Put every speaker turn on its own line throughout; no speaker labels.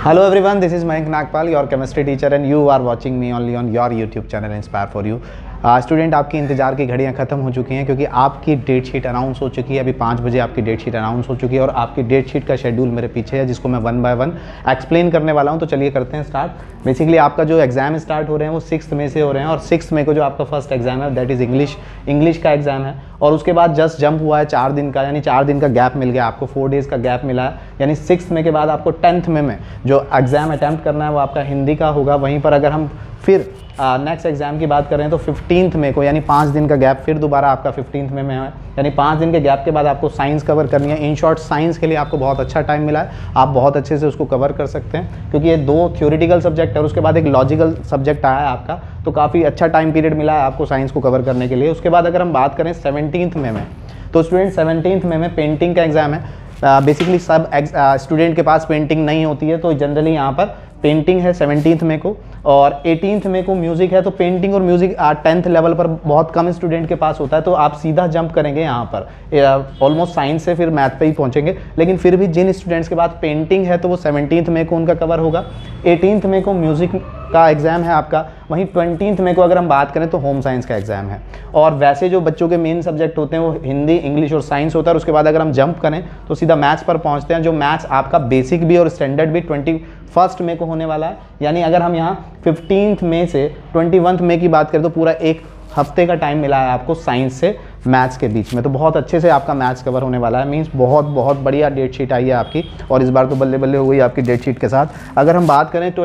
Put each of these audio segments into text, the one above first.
Hello everyone, this is Mayank Nagpal, your chemistry teacher and you are watching me only on your YouTube channel Inspire for You। Student आपकी इंतजार की घड़ियां ख़त्म हो चुकी हैं क्योंकि आपकी डेट शीट अनाउंस हो चुकी है। अभी 5 बजे आपकी डेट शीट अनाउंस हो चुकी है और आपकी डेट शीट का शेड्यूल मेरे पीछे है जिसको मैं 1 बाय 1 एक्सप्लेन करने वाला हूं। तो चलिए करते हैं स्टार्ट। बेसिकली आपका जो एग्ज़ाम स्टार्ट हो रहे हैं वो 6 मई से हो रहे हैं और 6 मई को जो आपका फर्स्ट एग्ज़ाम है दैट इज़ इंग्लिश का एग्ज़ाम है। और उसके बाद जस्ट जंप हुआ है 4 दिन का, यानी 4 दिन का गैप मिल गया आपको, 4 डेज़ का गैप मिला है। यानी 6 मई के बाद आपको 10th मई में जो एग्ज़ाम अटैम्प्ट करना है वो आपका हिंदी का होगा। वहीं पर अगर हम फिर नेक्स्ट एग्जाम की बात करें तो 15th मई को, यानी 5 दिन का गैप फिर दोबारा आपका 15th मई में है। यानी 5 दिन के गैप के बाद आपको साइंस कवर करनी है। इन शॉर्ट साइंस के लिए आपको बहुत अच्छा टाइम मिला है, आप बहुत अच्छे से उसको कवर कर सकते हैं क्योंकि ये 2 थ्योरेटिकल सब्जेक्ट है और उसके बाद एक लॉजिकल सब्जेक्ट आया है आपका, तो काफ़ी अच्छा टाइम पीरियड मिला है आपको साइंस को कवर करने के लिए। उसके बाद अगर हम बात करें 17th मई में, तो स्टूडेंट 17th मई में पेंटिंग का एग्ज़ाम है। बेसिकली सब स्टूडेंट के पास पेंटिंग नहीं होती है, तो जनरली यहाँ पर पेंटिंग है 17th मई को और 18th मई को म्यूज़िक है। तो पेंटिंग और म्यूज़िक 10th लेवल पर बहुत कम स्टूडेंट के पास होता है, तो आप सीधा जंप करेंगे यहाँ पर ऑलमोस्ट साइंस से फिर मैथ पे ही पहुँचेंगे। लेकिन फिर भी जिन स्टूडेंट्स के पास पेंटिंग है तो वो 17th मई को उनका कवर होगा। 18th मई को म्यूज़िक का एग्ज़ाम है आपका। वहीं 20th मई को अगर हम बात करें तो होम साइंस का एग्ज़ाम है। और वैसे जो बच्चों के मेन सब्जेक्ट होते हैं वो हिंदी, इंग्लिश और साइंस होता है। और उसके बाद अगर हम जंप करें तो सीधा मैथ्स पर पहुंचते हैं, जो मैथ्स आपका बेसिक भी और स्टैंडर्ड भी 21st मई को होने वाला है। यानी अगर हम यहाँ 15th मई से 21 मई की बात करें तो पूरा एक हफ्ते का टाइम मिला है आपको साइंस से मैथ्स के बीच में। तो बहुत अच्छे से आपका मैथ्स कवर होने वाला है। मीन्स बहुत बढ़िया डेट शीट आई है आपकी और इस बार तो बल्ले बल्ले हो गई आपकी डेट शीट के साथ। अगर हम बात करें तो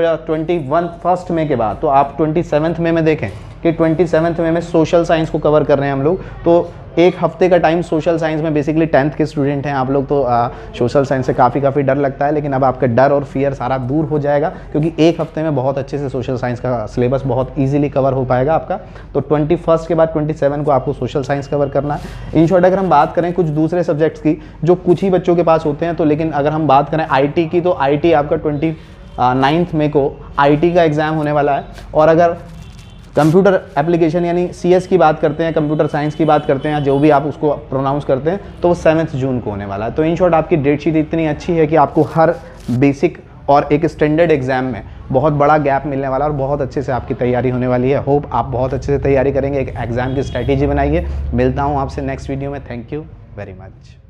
21st मई के बाद तो आप 27th मई में देखें कि 27th मई में सोशल साइंस को कवर कर रहे हैं हम लोग। तो एक हफ्ते का टाइम सोशल साइंस में, बेसिकली 10th के स्टूडेंट हैं आप लोग तो सोशल साइंस से काफ़ी डर लगता है, लेकिन अब आपका डर और फियर सारा दूर हो जाएगा क्योंकि एक हफ्ते में बहुत अच्छे से सोशल साइंस का सिलेबस बहुत इजीली कवर हो पाएगा आपका। तो 21st के बाद 27 को आपको सोशल साइंस कवर करना है। इन शॉर्ट अगर हम बात करें कुछ दूसरे सब्जेक्ट्स की जो कुछ ही बच्चों के पास होते हैं, तो लेकिन अगर हम बात करें IT की तो IT आपका 29th मई को IT का एग्ज़ाम होने वाला है। और अगर कंप्यूटर एप्लीकेशन यानी CS की बात करते हैं, कंप्यूटर साइंस की बात करते हैं, जो भी आप उसको प्रोनाउंस करते हैं, तो वो 7 जून को होने वाला है। तो इन शॉर्ट आपकी डेट शीट इतनी अच्छी है कि आपको हर बेसिक और एक स्टैंडर्ड एग्जाम में बहुत बड़ा गैप मिलने वाला है और बहुत अच्छे से आपकी तैयारी होने वाली है। होप आप बहुत अच्छे से तैयारी करेंगे, एक एग्ज़ाम की स्ट्रैटेजी बनाइए। मिलता हूँ आपसे नेक्स्ट वीडियो में। Thank you very much.